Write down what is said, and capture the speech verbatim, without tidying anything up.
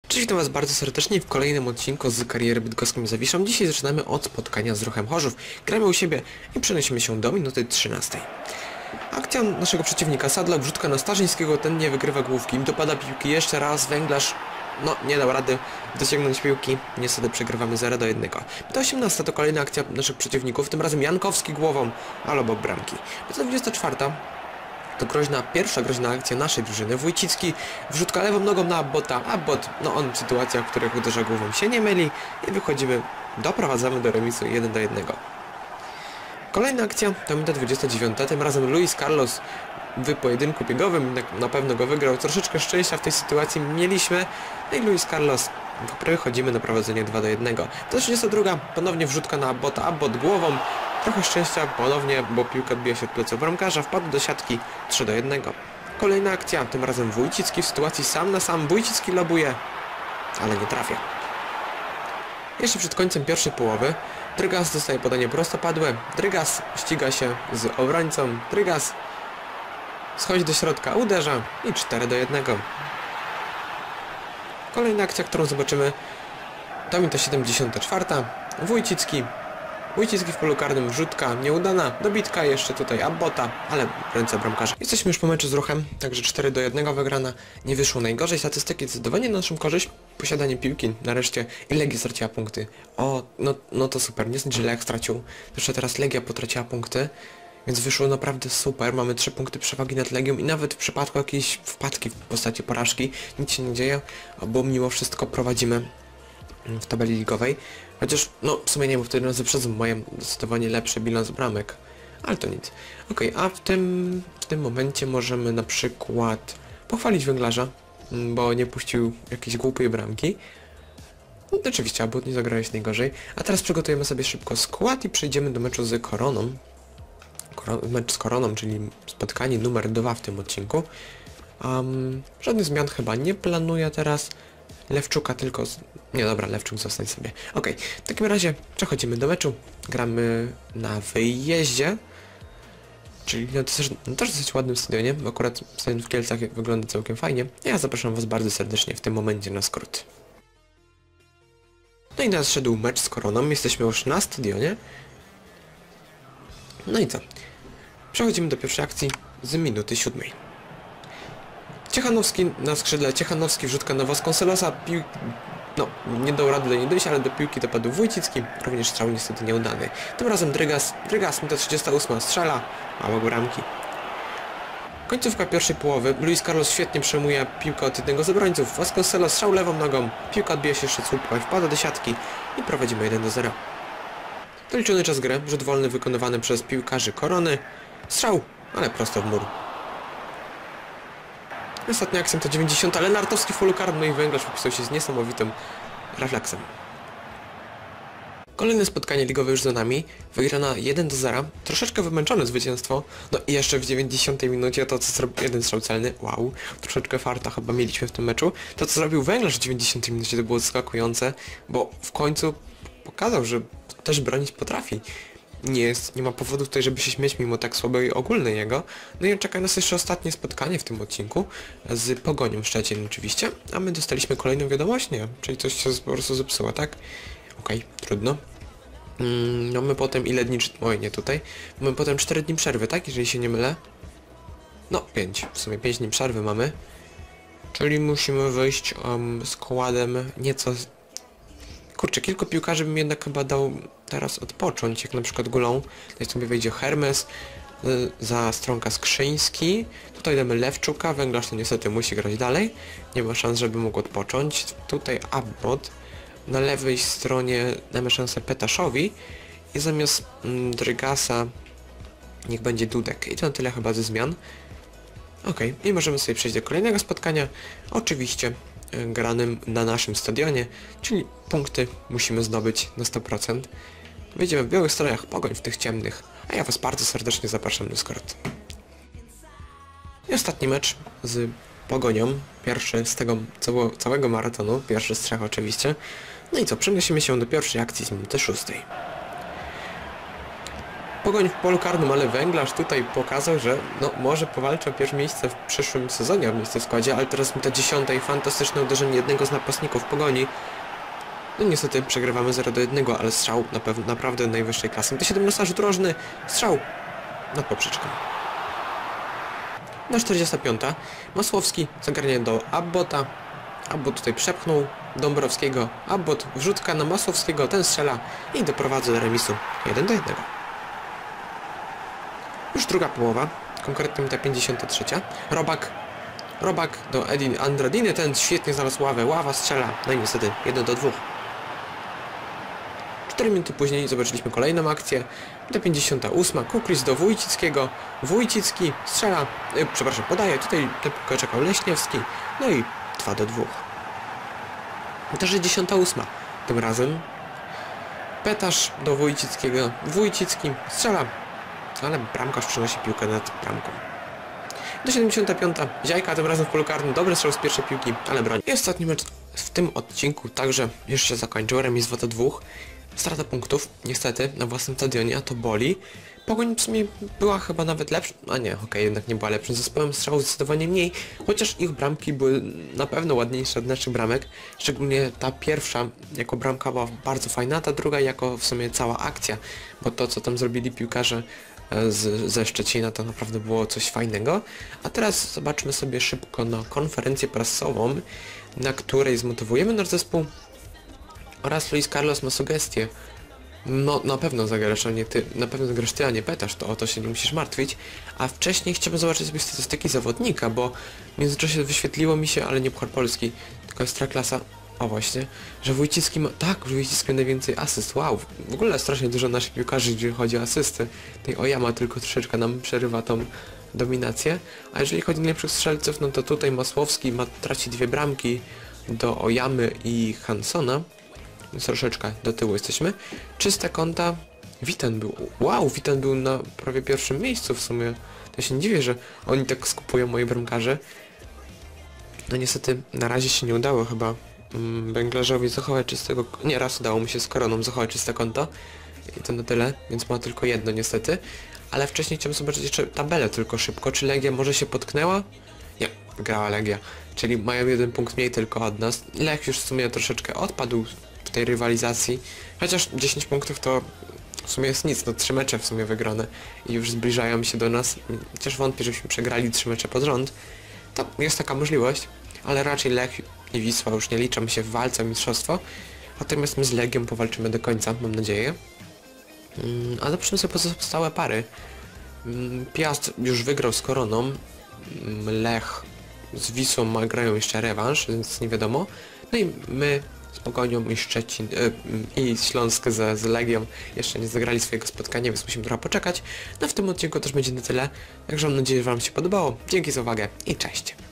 Cześć, witam was bardzo serdecznie w kolejnym odcinku z kariery bydgoską Zawiszą. Dzisiaj zaczynamy od spotkania z Ruchem Chorzów. Gramy u siebie i przenosimy się do minuty trzynastej. Akcja naszego przeciwnika, Sadla, wrzutka na Starzyńskiego, ten nie wygrywa główki, dopada piłki jeszcze raz, Węglarz, no nie dał rady dosięgnąć piłki, niestety przegrywamy zero do jednego. Minuta osiemnasta to kolejna akcja naszych przeciwników, tym razem Jankowski głową, ale obok bramki. Minuta dwudziesta czwarta. To groźna, pierwsza groźna akcja naszej drużyny. Wójcicki wrzutka lewą nogą na Abbota. Abbot, no on w sytuacjach, w których uderza głową się nie myli i wychodzimy, doprowadzamy do remisu jeden do jednego. Kolejna akcja to minuta dwudziesta dziewiąta. Tym razem Luis Carlos w pojedynku biegowym na pewno go wygrał. Troszeczkę szczęścia w tej sytuacji mieliśmy. No i Luis Carlos, wychodzimy na prowadzenie dwa do jednego. To trzydziesta druga. Ponownie wrzutka na Abbota. Abbot głową. Trochę szczęścia ponownie, bo piłka odbija się od pleców bramkarza, wpadł do siatki trzy do jednego. Kolejna akcja, tym razem Wójcicki w sytuacji sam na sam. Wójcicki lobuje, ale nie trafia. Jeszcze przed końcem pierwszej połowy Drygas dostaje podanie prostopadłe. Drygas ściga się z obrońcą. Drygas schodzi do środka, uderza i cztery do jednego. Kolejna akcja, którą zobaczymy, to minuta siedemdziesiąta czwarta. Wójcicki Wójcicki w polu karnym, wrzutka nieudana, dobitka jeszcze tutaj Abbota, ale w ręce bramkarza. Jesteśmy już po meczu z Ruchem, także cztery do jednego wygrana. Nie wyszło najgorzej, statystyki zdecydowanie na naszą korzyść. Posiadanie piłki nareszcie i Legia straciła punkty. O, no, no to super, nie znaczy, że Lech stracił. Jeszcze teraz Legia potraciła punkty, więc wyszło naprawdę super. Mamy trzy punkty przewagi nad Legią i nawet w przypadku jakiejś wpadki w postaci porażki nic się nie dzieje, bo mimo wszystko prowadzimy w tabeli ligowej. Chociaż, no w sumie nie, bo wtedy nas wyprzedzą, mają zdecydowanie lepszy bilans bramek. Ale to nic. Okej, okay, a w tym, w tym momencie możemy na przykład pochwalić Węglarza, bo nie puścił jakiejś głupiej bramki. No oczywiście, bo nie zagrałeś najgorzej. A teraz przygotujemy sobie szybko skład i przejdziemy do meczu z Koroną. Koro mecz z Koroną, czyli spotkanie numer dwa w tym odcinku. Um, żadnych zmian chyba nie planuję teraz. Lewczuka tylko... Z... Nie, dobra, Lewczuk zostań sobie. Okej, okay. W takim razie przechodzimy do meczu. Gramy na wyjeździe. Czyli no, to też, no, też dosyć ładnym stadionie, bo akurat stadion w Kielcach wygląda całkiem fajnie. Ja zapraszam was bardzo serdecznie w tym momencie na skrót. No i nadszedł mecz z Koroną. Jesteśmy już na stadionie. No i co? Przechodzimy do pierwszej akcji z minuty siódmej. Ciechanowski na skrzydle, Ciechanowski wrzutka na Vasconcelosa, pił... no, nie dał rady do niej dojść, ale do piłki dopadł Wójcicki, również strzał niestety nieudany. Tym razem Drygas, Drygas, minuta trzydziesta ósma, strzela, mało bramki. Końcówka pierwszej połowy, Luis Carlos świetnie przejmuje piłkę od jednego z obrońców, Vasconcelos strzał lewą nogą, piłka odbija się jeszcze słupem, wpada do siatki i prowadzimy jeden do zera. Doliczony czas gry, rzut wolny wykonywany przez piłkarzy Korony, strzał, ale prosto w mur. Ostatnia akcja to dziewięćdziesiąta, ale Nartowski w polu karnym, no i Węglarz popisał się z niesamowitym refleksem. Kolejne spotkanie ligowe już za nami, wygrana jeden do zera, troszeczkę wymęczone zwycięstwo, no i jeszcze w dziewięćdziesiątej minucie to co zrobił jeden strzał celny, wow, troszeczkę farta chyba mieliśmy w tym meczu. To co zrobił Węglarz w dziewięćdziesiątej minucie to było zaskakujące, bo w końcu pokazał, że też bronić potrafi. Nie jest, nie ma powodu tutaj, żeby się śmieć mimo tak słabej ogólnej jego. No i czeka nas jeszcze ostatnie spotkanie w tym odcinku z Pogonią Szczecin oczywiście, a my dostaliśmy kolejną wiadomość, nie, czyli coś się po prostu zepsuło, tak? Okej, okay, trudno. Mm, no my potem ile dni, oj nie tutaj, mamy potem cztery dni przerwy, tak, jeżeli się nie mylę? No pięć, w sumie pięć dni przerwy mamy, czyli musimy wyjść um, składem nieco... Kurczę, kilku piłkarzy bym jednak chyba dał teraz odpocząć, jak na przykład Gulą. Tutaj sobie wejdzie Hermes, y, za stronka Skrzyński. Tutaj damy Lewczuka, Węglarz to niestety musi grać dalej. Nie ma szans, żeby mógł odpocząć. Tutaj Abbot. Na lewej stronie damy szansę Petaszowi. I zamiast mm, Drygasa niech będzie Dudek. I to na tyle chyba ze zmian. Ok, i możemy sobie przejść do kolejnego spotkania. Oczywiście granym na naszym stadionie, czyli punkty musimy zdobyć na sto procent. Wyjdziemy w białych strojach, Pogoń w tych ciemnych, a ja was bardzo serdecznie zapraszam na skrót. I ostatni mecz z Pogonią, pierwszy z tego całego, całego maratonu, pierwszy z trzech oczywiście. No i co, przenosimy się do pierwszej akcji z minuty szóstej. Pogoń w polu karnym, ale Węglarz tutaj pokazał, że no może powalczy o pierwsze miejsce w przyszłym sezonie, o miejsce w składzie, ale teraz mi ta dziesiąta i fantastyczne uderzenie jednego z napastników Pogoni. No niestety przegrywamy zero do jednego, ale strzał na pewno naprawdę najwyższej klasy. T siedemnaście rzut rożny, strzał nad poprzeczką. Na czterdziesta piąta Masłowski zagarnia do Abbota. Abbot tutaj przepchnął Dąbrowskiego. Abbot wrzutka na Masłowskiego, ten strzela i doprowadza do remisu jeden do jednego. Już druga połowa, konkretnie ta pięćdziesiąta trzecia. Robak. Robak do Edin Andradiny, ten świetnie znalazł ławę. Ława strzela, no i niestety jeden do dwóch. cztery minuty później zobaczyliśmy kolejną akcję. Ta pięćdziesiąta ósma. Kuklis do Wójcickiego. Wójcicki strzela, yy, przepraszam, podaje. Tutaj tylko czekał Leśniewski. No i dwa do dwóch. Ta sześćdziesiąta ósma. Tym razem Petasz do Wójcickiego. Wójcicki strzela, ale bramkarz przenosi piłkę nad bramką. Do siedemdziesiąta piąta. Ziajka tym razem w polu karnym. Dobry strzał z pierwszej piłki, ale broni. I ostatni mecz w tym odcinku także już się zakończył. Remis dwa do dwóch. Strata punktów, niestety, na własnym stadionie, a to boli. Pogoń w sumie była chyba nawet lepsza, a nie, okej, okay, jednak nie była lepszym zespołem, strzałów zdecydowanie mniej, chociaż ich bramki były na pewno ładniejsze od naszych bramek, szczególnie ta pierwsza jako bramka była bardzo fajna, a ta druga jako w sumie cała akcja, bo to co tam zrobili piłkarze z, ze Szczecina to naprawdę było coś fajnego. A teraz zobaczmy sobie szybko na konferencję prasową, na której zmotywujemy nasz zespół oraz Luis Carlos ma sugestie. No na pewno zagrasz, a nie ty, na pewno zagrasz ty, a nie Petasz, to o to się nie musisz martwić. A wcześniej chciałbym zobaczyć sobie statystyki zawodnika, bo w międzyczasie wyświetliło mi się, ale nie Puchar Polski, tylko Ekstraklasa. O właśnie, że Wójcicki ma, tak, Wójcicki ma najwięcej asyst, wow, w ogóle strasznie dużo naszych piłkarzy, jeżeli chodzi o asysty. Tej Oyama tylko troszeczkę nam przerywa tą dominację, a jeżeli chodzi o najlepszych strzelców, no to tutaj Masłowski ma, traci dwie bramki do Oyamy i Hansona. Więc troszeczkę do tyłu jesteśmy. Czyste konta. Witan był, wow, Witan był na prawie pierwszym miejscu w sumie. To się nie dziwię, że oni tak skupują moje bramkarze. No niestety na razie się nie udało chyba Węglarzowi zachować czystego... Nie, raz udało mu się z Koroną zachować czyste konto. I to na tyle, więc ma tylko jedno niestety. Ale wcześniej chciałem zobaczyć jeszcze tabelę tylko szybko. Czy Legia może się potknęła? Nie, wygrała Legia. Czyli mają jeden punkt mniej tylko od nas. Lech już w sumie troszeczkę odpadł w tej rywalizacji. Chociaż dziesięć punktów to w sumie jest nic, no trzy mecze w sumie wygrane. I już zbliżają się do nas. Chociaż wątpię, żebyśmy przegrali trzy mecze pod rząd. To jest taka możliwość. Ale raczej Lech i Wisła już nie liczą się w walce o mistrzostwo. Natomiast my z Legią powalczymy do końca, mam nadzieję. Mm, a zobaczymy sobie pozostałe pary. Mm, Piast już wygrał z Koroną. Mm, Lech z Wisłą ma, grają jeszcze rewanż, więc nie wiadomo. No i my z Pogonią i Szczecin yy, i Śląsk z, z Legią jeszcze nie zagrali swojego spotkania, więc musimy trochę poczekać. No w tym odcinku też będzie na tyle. Także mam nadzieję, że wam się podobało. Dzięki za uwagę i cześć.